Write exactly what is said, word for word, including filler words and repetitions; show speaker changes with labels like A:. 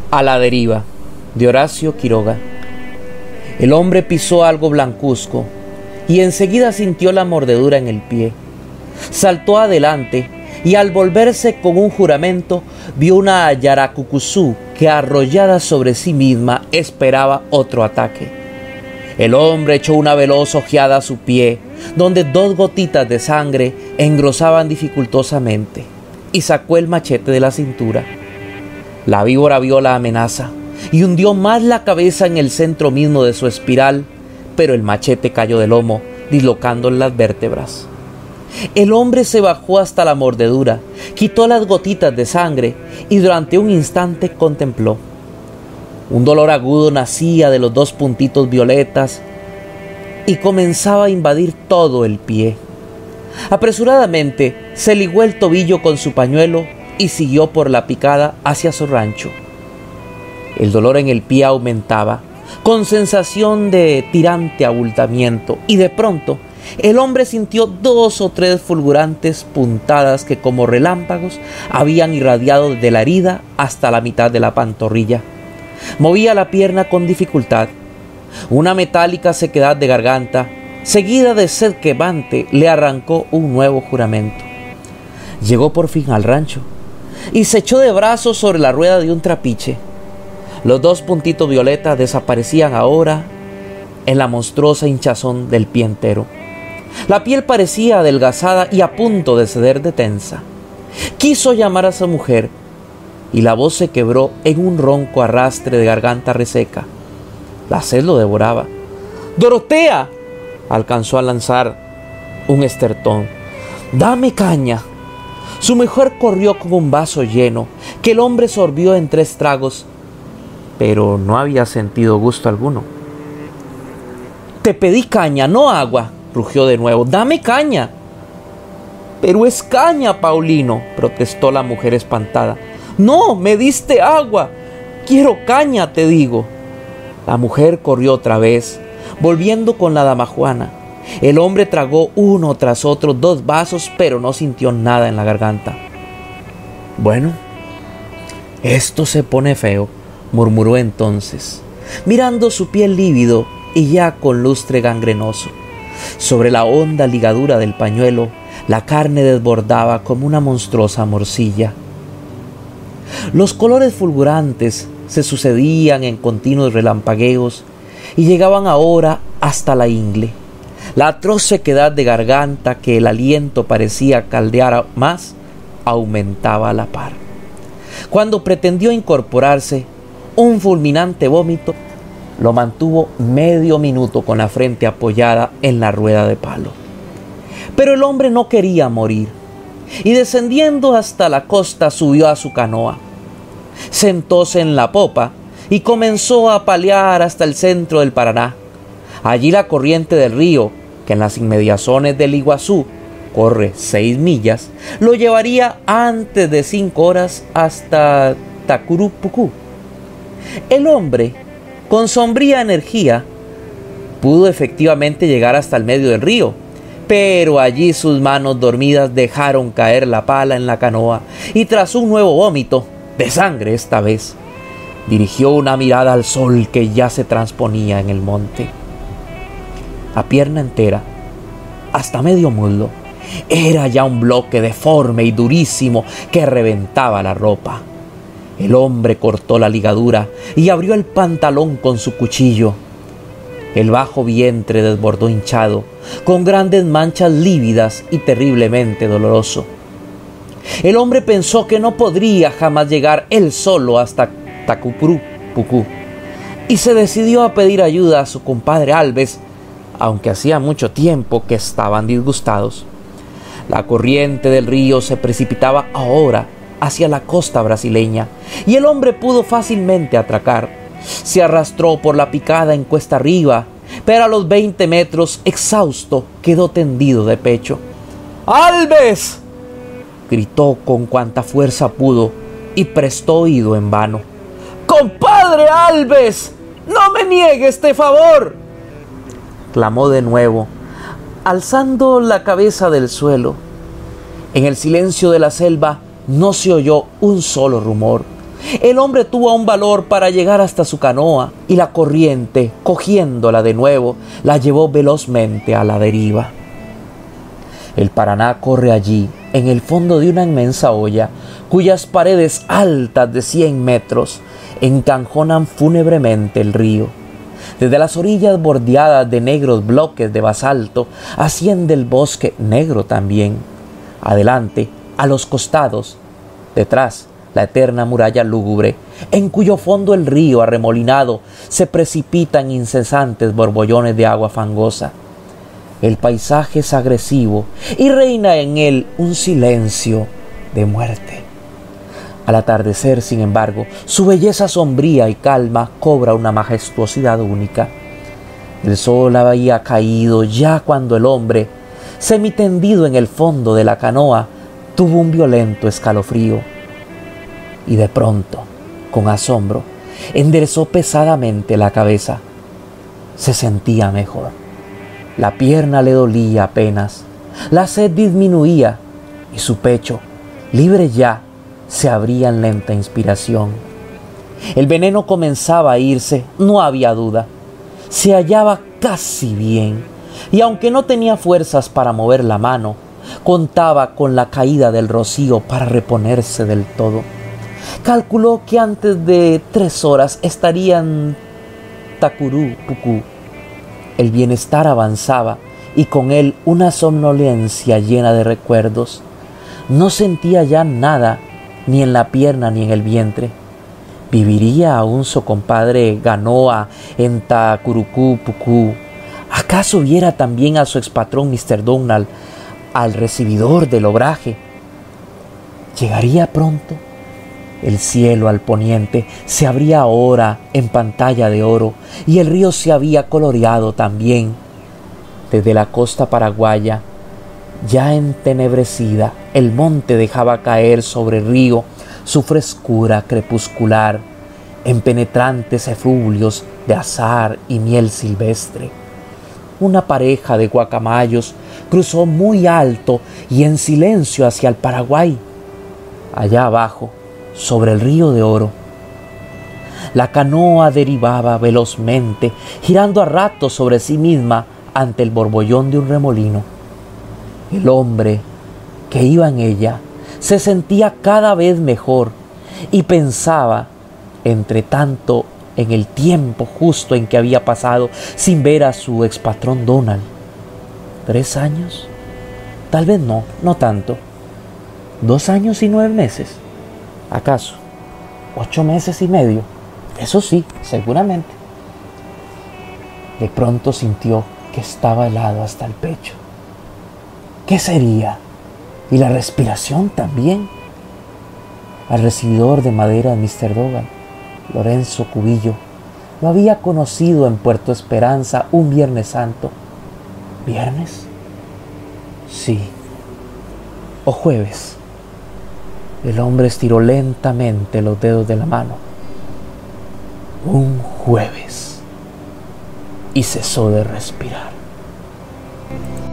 A: A la deriva, de Horacio Quiroga. El hombre pisó algo blancuzco y enseguida sintió la mordedura en el pie. Saltó adelante y al volverse con un juramento vio una yaracucuzú que arrollada sobre sí misma esperaba otro ataque. El hombre echó una veloz ojeada a su pie, donde dos gotitas de sangre engrosaban dificultosamente, y sacó el machete de la cintura. La víbora vio la amenaza y hundió más la cabeza en el centro mismo de su espiral, pero el machete cayó del lomo, dislocando las vértebras. El hombre se bajó hasta la mordedura, quitó las gotitas de sangre y durante un instante contempló. Un dolor agudo nacía de los dos puntitos violetas y comenzaba a invadir todo el pie. Apresuradamente se ligó el tobillo con su pañuelo y siguió por la picada hacia su rancho. El dolor en el pie aumentaba, con sensación de tirante abultamiento, y de pronto el hombre sintió dos o tres fulgurantes puntadas que como relámpagos habían irradiado desde la herida hasta la mitad de la pantorrilla. Movía la pierna con dificultad. Una metálica sequedad de garganta, seguida de sed quemante, le arrancó un nuevo juramento. Llegó por fin al rancho y se echó de brazos sobre la rueda de un trapiche. Los dos puntitos violetas desaparecían ahora en la monstruosa hinchazón del pie entero. La piel parecía adelgazada y a punto de ceder de tensa. Quiso llamar a su mujer y la voz se quebró en un ronco arrastre de garganta reseca. La sed lo devoraba. ¡Dorotea!, alcanzó a lanzar un estertón. ¡Dame caña! Su mujer corrió con un vaso lleno, que el hombre sorbió en tres tragos, pero no había sentido gusto alguno. «Te pedí caña, no agua», rugió de nuevo. «¡Dame caña!». «Pero es caña, Paulino», protestó la mujer espantada. «No, me diste agua. Quiero caña, te digo». La mujer corrió otra vez, volviendo con la damajuana. El hombre tragó uno tras otro dos vasos, pero no sintió nada en la garganta. «Bueno, esto se pone feo», murmuró entonces, mirando su piel lívido y ya con lustre gangrenoso. Sobre la honda ligadura del pañuelo, la carne desbordaba como una monstruosa morcilla. Los colores fulgurantes se sucedían en continuos relampagueos y llegaban ahora hasta la ingle. La atroz sequedad de garganta que el aliento parecía caldear más, aumentaba a la par. Cuando pretendió incorporarse, un fulminante vómito lo mantuvo medio minuto con la frente apoyada en la rueda de palo. Pero el hombre no quería morir, y descendiendo hasta la costa subió a su canoa. Sentóse en la popa y comenzó a palear hasta el centro del Paraná. Allí la corriente del río, que en las inmediaciones del Iguazú corre seis millas, lo llevaría antes de cinco horas hasta Tacurupucú. El hombre, con sombría energía, pudo efectivamente llegar hasta el medio del río, pero allí sus manos dormidas dejaron caer la pala en la canoa y tras un nuevo vómito, de sangre esta vez, dirigió una mirada al sol que ya se transponía en el monte. A pierna entera, hasta medio muslo, era ya un bloque deforme y durísimo que reventaba la ropa. El hombre cortó la ligadura y abrió el pantalón con su cuchillo. El bajo vientre desbordó hinchado, con grandes manchas lívidas y terriblemente doloroso. El hombre pensó que no podría jamás llegar él solo hasta Tacurupucú y se decidió a pedir ayuda a su compadre Alves, aunque hacía mucho tiempo que estaban disgustados. La corriente del río se precipitaba ahora hacia la costa brasileña y el hombre pudo fácilmente atracar. Se arrastró por la picada en cuesta arriba, pero a los veinte metros, exhausto, quedó tendido de pecho. «¡Alves!», gritó con cuanta fuerza pudo y prestó oído en vano. «¡Compadre Alves! ¡No me niegue este favor!», clamó de nuevo, alzando la cabeza del suelo. En el silencio de la selva no se oyó un solo rumor, El hombre tuvo aún valor para llegar hasta su canoa y la corriente, cogiéndola de nuevo, la llevó velozmente a la deriva. El Paraná corre allí, en el fondo de una inmensa hoya, cuyas paredes altas de cien metros encanjonan fúnebremente el río. Desde las orillas bordeadas de negros bloques de basalto asciende el bosque negro también. Adelante, a los costados, detrás, la eterna muralla lúgubre, en cuyo fondo el río arremolinado se precipitan incesantes borbollones de agua fangosa. El paisaje es agresivo y reina en él un silencio de muerte. Al atardecer, sin embargo, su belleza sombría y calma cobra una majestuosidad única. El sol había caído ya cuando el hombre, semitendido en el fondo de la canoa, tuvo un violento escalofrío. Y de pronto, con asombro, enderezó pesadamente la cabeza. Se sentía mejor. La pierna le dolía apenas, la sed disminuía y su pecho, libre ya, se abría en lenta inspiración. El veneno comenzaba a irse, no había duda. Se hallaba casi bien y aunque no tenía fuerzas para mover la mano, contaba con la caída del rocío para reponerse del todo. Calculó que antes de tres horas estaría en Tacurupucú. El bienestar avanzaba y con él una somnolencia llena de recuerdos. No sentía ya nada, ni en la pierna ni en el vientre. ¿Viviría aún su compadre Ganoa en Tacurupucú? ¿Acaso viera también a su expatrón mister Donald, al recibidor del obraje? ¿Llegaría pronto? El cielo al poniente se abría ahora en pantalla de oro y el río se había coloreado también. Desde la costa paraguaya, ya entenebrecida, el monte dejaba caer sobre el río su frescura crepuscular en penetrantes efluvios de azahar y miel silvestre. Una pareja de guacamayos cruzó muy alto y en silencio hacia el Paraguay. Allá abajo, sobre el río de oro, la canoa derivaba velozmente, girando a ratos sobre sí misma ante el borbollón de un remolino. El hombre que iba en ella se sentía cada vez mejor y pensaba, entre tanto, en el tiempo justo en que había pasado sin ver a su expatrón Donald. ¿Tres años? Tal vez no, no tanto. ¿Dos años y nueve meses? ¿Acaso? ¿Ocho meses y medio? Eso sí, seguramente. De pronto sintió que estaba helado hasta el pecho. ¿Qué sería? Y la respiración también. Al recibidor de madera de mister Dogan, Lorenzo Cubillo, lo había conocido en Puerto Esperanza un Viernes Santo. ¿Viernes? Sí. ¿O jueves? El hombre estiró lentamente los dedos de la mano. Un jueves. Y cesó de respirar.